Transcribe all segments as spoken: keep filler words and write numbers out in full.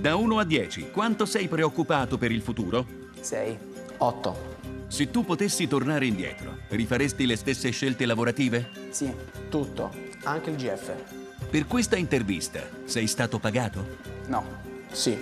Da uno a dieci, quanto sei preoccupato per il futuro? sei, otto. Se tu potessi tornare indietro, rifaresti le stesse scelte lavorative? Sì, tutto, anche il G F. Per questa intervista sei stato pagato? No, sì.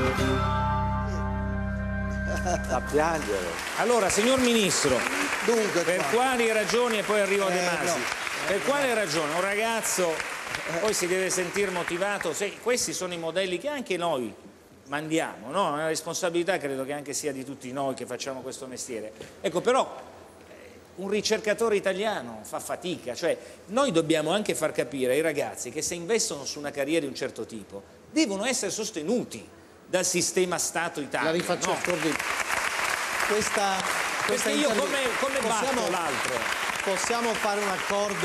Da piangere. Allora, signor Ministro, Dunque, per qua. quali ragioni, e poi arrivo a De Eh, Masi, no. per quale ragione un ragazzo poi si deve sentire motivato? Se questi sono i modelli che anche noi mandiamo, no? Una responsabilità credo che anche sia di tutti noi che facciamo questo mestiere. Ecco, però un ricercatore italiano fa fatica, cioè noi dobbiamo anche far capire ai ragazzi che se investono su una carriera di un certo tipo devono essere sostenuti dal sistema Stato Italia. La rifaccio, no? scordi. Questa, questa Perché io intervi- come, come possiamo, batto l'altro? Possiamo fare un accordo,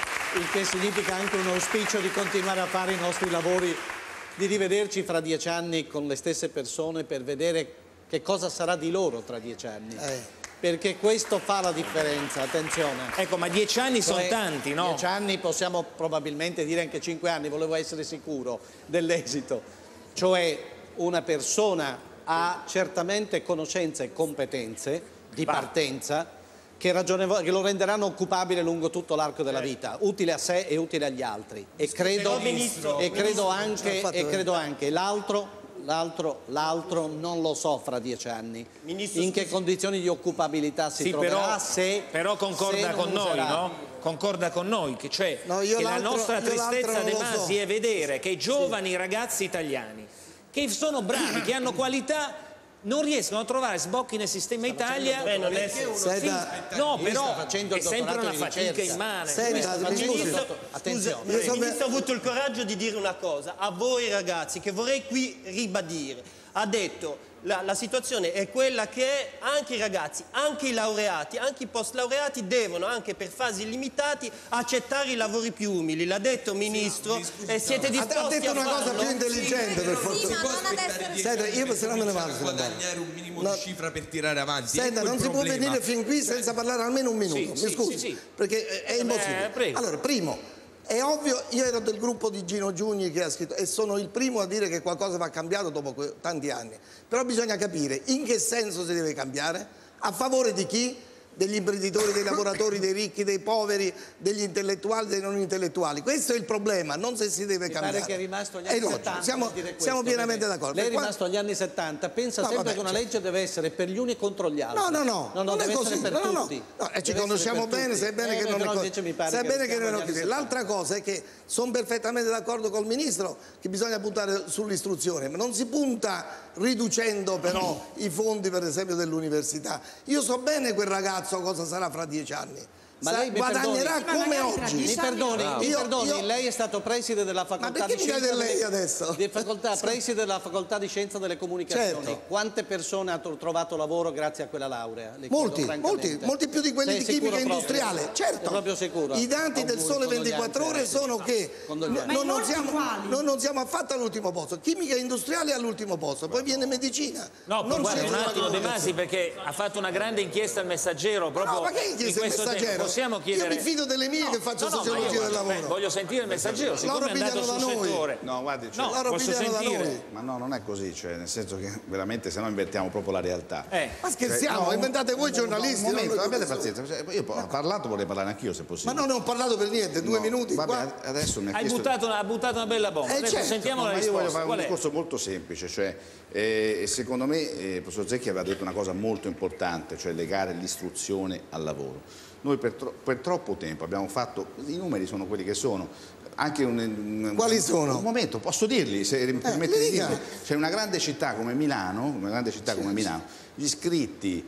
il che significa anche un auspicio di continuare a fare i nostri lavori, di rivederci fra dieci anni con le stesse persone per vedere che cosa sarà di loro tra dieci anni. Eh. Perché questo fa la differenza, attenzione. Ecco, ma dieci anni sono Cioè, tanti, no? Dieci anni, possiamo probabilmente dire anche cinque anni, volevo essere sicuro dell'esito. Cioè una persona ha certamente conoscenze e competenze di Va. partenza che, che lo renderanno occupabile lungo tutto l'arco della vita, utile a sé e utile agli altri. E credo, Ministro, e credo Ministro, anche, fatto, e credo anche l'altro... L'altro, l'altro non lo so fra dieci anni. Ministro, in che scusi. condizioni di occupabilità si Sì, troverà, però, se, però concorda se con non noi, userà. no? Concorda con noi, che, cioè, No, io che la l'altro- nostra io tristezza, l'altro De non lo so. Masi, è vedere che i giovani ragazzi italiani, che sono bravi, che hanno qualità, non riescono a trovare sbocchi nel sistema Italia. Beh, non è- perché uno- Senta, sì, no, lui però sta facendo il è sempre dottorato una di fatica ricerca. immane. Senta, Sta mi facendo il scusi. dottor- attenzione. Scusa, il Il ministro ministro ha avuto il coraggio di dire una cosa a voi ragazzi che vorrei qui ribadire. Ha detto la, la situazione è quella che è, anche i ragazzi, anche i laureati, anche i post laureati devono anche per fasi limitati accettare i lavori più umili. L'ha detto ministro e siete disposti ha detto a una cosa farlo? più intelligente per Sì, forza. ma non ad essere Senta, io se no me ne vado. se ne vado. guadagnare un minimo No. di cifra per tirare avanti. Senta, Ecco il non si può problema. venire fin qui senza parlare almeno un minuto, Sì, mi sì, scusi, sì, sì. perché è- è Eh, impossibile. prego. Allora, primo, è ovvio, io ero del gruppo di Gino Giugni che ha scritto e sono il primo a dire che qualcosa va cambiato dopo que- tanti anni, però bisogna capire in che senso si deve cambiare, a favore di chi? Degli imprenditori, dei lavoratori, dei ricchi, dei poveri, degli intellettuali, dei non intellettuali. Questo è il problema, non se si deve Mi cambiare. pare che è rimasto agli È anni logico, settanta siamo, per dire questo, siamo pienamente vede. d'accordo. Lei è Per qua- rimasto agli anni settanta, pensa No, sempre vabbè, che una cioè- legge deve essere per gli uni contro gli altri. No, no, no, no, no non è deve così. essere per No, no, no. tutti. No, e ci Deve conosciamo essere per bene, tutti. sai bene Eh, che non è però così. invece mi pare Sai che bene che siamo non è agli anni così. settanta. L'altra cosa è che sono perfettamente d'accordo col Ministro che bisogna puntare sull'istruzione, ma non si punta riducendo però i fondi per esempio dell'università. Io so bene quel ragazzo cosa sarà fra dieci anni. Ma Sa- lei mi guadagnerà perdoni. come magari tra oggi. Mi dieci perdoni, anni- mi Io- perdoni, io- lei è stato preside della facoltà perché di mi scienza chiede lei delle- adesso? di facoltà, preside della facoltà di scienza delle comunicazioni. Certo. Quante persone ha tro- trovato lavoro grazie a quella laurea? Le chiedo Molti, francamente. molti, molti più di quelli Sei di sicuro chimica proprio? industriale, certo. Sei proprio sicuro? I dati del Auguri, Sole condoglianze, ventiquattro ore eh. sono che Condoglianze. non, non molti siamo, quali? noi non siamo affatto all'ultimo posto. Chimica industriale è all'ultimo posto, poi viene medicina. No, Non guarda, c'è un una attimo De Masi, comunicazione. perché ha fatto una grande inchiesta al Messaggero proprio No, ma che in inchiesta il questo tempo. Messaggero? Possiamo chiedere... Io mi fido delle mie che faccio No, no, ma sociologia io del voglio- lavoro. beh, voglio sentire il Messaggero, siccome è andato pigliano sul da noi. settore. No, guardi, cioè- No, Loro posso pigliano da sentire? noi. ma no, non è così, cioè, nel senso che veramente se no invertiamo proprio la realtà. Eh. Ma scherziamo, Cioè, no, inventate voi un- giornalisti. Un momento, non noi abbiate professori. pazienza. Cioè, io ho parlato, vorrei parlare anch'io se Ma possibile. non ne ho parlato per niente, due No, minuti vabbè, qua. adesso mi ha Hai chiesto... buttato una, ha buttato una bella bomba. Eh, Adesso certo. sentiamo No, la ma io voglio risposta. fare un Qual è? discorso molto semplice, cioè, eh, secondo me eh, il professor Zecchi aveva detto una cosa molto importante, cioè legare l'istruzione al lavoro. Noi per, tro- per troppo tempo abbiamo fatto, i numeri sono quelli che sono, anche un, un, Quali sono? Un momento, posso dirli, se mi permette di dica. dirli. C'è una grande città come Milano, una grande città come Milano, gli iscritti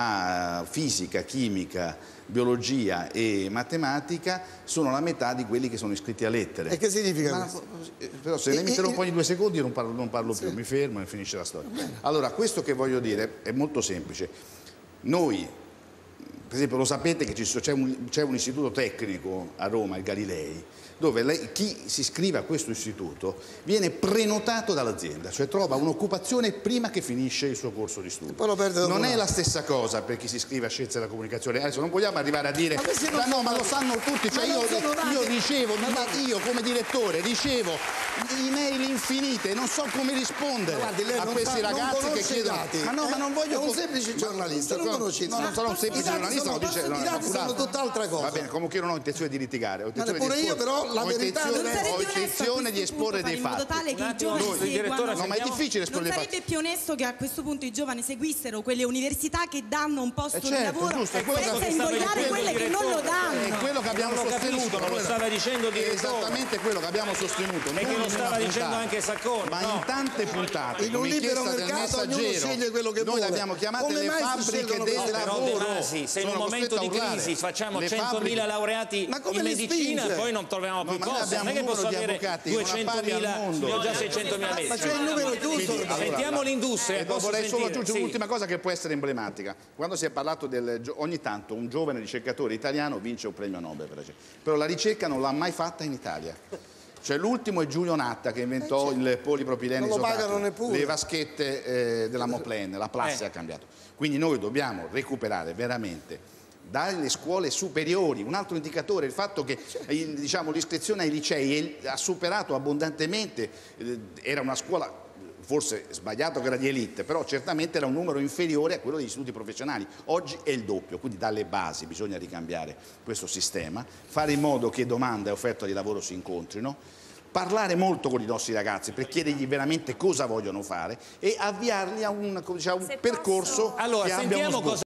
a fisica, chimica, biologia e matematica sono la metà di quelli che sono iscritti a lettere. E che significa Ma- questo? eh, però se lei mi E- interrompe e- ogni due secondi io non parlo, non parlo più, mi fermo e finisce la storia. Allora, questo che voglio dire è molto semplice. Noi, per esempio, lo sapete che ci so- c'è un, c'è un istituto tecnico a Roma, il Galilei, dove lei- chi si iscrive a questo istituto viene prenotato dall'azienda, cioè trova un'occupazione prima che finisce il suo corso di studio. Poi lo perde dopo Non un è anno. la stessa cosa per chi si iscrive a Scienze della Comunicazione. Adesso non vogliamo arrivare a dire Ma questi non "Ma no, sono ma lo dati. sanno tutti", cioè Ma io, non sono dati. io ricevo, ma io come direttore ricevo email infinite, non so come rispondere Guardi, lei a non questi fa- non ragazzi che conosce i chiedono. dati. Ma no, ma non voglio È un co- semplice ma- giornalista, non no, conosce i no, dati. non sono un semplice I dati giornalista, sono- lo dice, i no, dati no, sono tutt'altra cosa. Va bene, comunque io non ho intenzione di litigare, ho intenzione neppure di io, esporre- però la ho verità intenzione- deve essere- ho onesto a intenzione di questo esporre punto, dei in modo fatti. tale che Un i attimo, giovani il direttore, seguano. No, ma è difficile Non esporre dei fatti. sarebbe più onesto che a questo punto i giovani seguissero quelle università che danno un posto Eh di certo, lavoro giusto, è quello senza che stava invogliare dicendo quelle il che non lo direttore. danno? È quello che abbiamo Non lo sostenuto. capiscono, lo stava dicendo il È direttore. esattamente quello che abbiamo sostenuto. E non che lo in stava una dicendo puntata, anche Sacconi, ma no. in tante puntate. In un con libero l'inchiesta del mercato ognuno Messaggero, sceglie quello che noi vuole. le abbiamo chiamate Come le mai si fabbriche scelgono del queste- Però lavoro. De Masi, se in un Sono momento costretto di a urlare. crisi facciamo Le centomila fabbriche- laureati Ma come in li medicina, spinge? poi non troviamo No, più ma noi posti. abbiamo Non è che un posso numero di avere avvocati con affari al duecentomila, mondo. ne ho già seicentomila Ma medici. c'è il numero chiuso. Quindi, allora, Sentiamo l'industria, E dopo posso vorrei solo sentire? aggiungere Sì. un'ultima cosa che può essere emblematica. Quando si è parlato del gio- ogni tanto un giovane ricercatore italiano vince un premio Nobel, per esempio. Però la ricerca non l'ha mai fatta in Italia. Cioè l'ultimo è Giulio Natta che inventò il polipropilene Non lo isotato, pagano neppure. le vaschette eh, della Moplen, la plastica Eh. ha cambiato. Quindi noi dobbiamo recuperare veramente dalle scuole superiori un altro indicatore, il fatto che il- diciamo, l'iscrizione ai licei è- ha superato abbondantemente, eh, era una scuola forse sbagliato che era di elite, però certamente era un numero inferiore a quello degli istituti professionali. Oggi è il doppio, quindi dalle basi bisogna ricambiare questo sistema, fare in modo che domanda e offerta di lavoro si incontrino, parlare molto con i nostri ragazzi per chiedergli veramente cosa vogliono fare e avviarli a un, diciamo, un Se percorso posso- Allora, che abbia uno sentiamo sbocco. cosa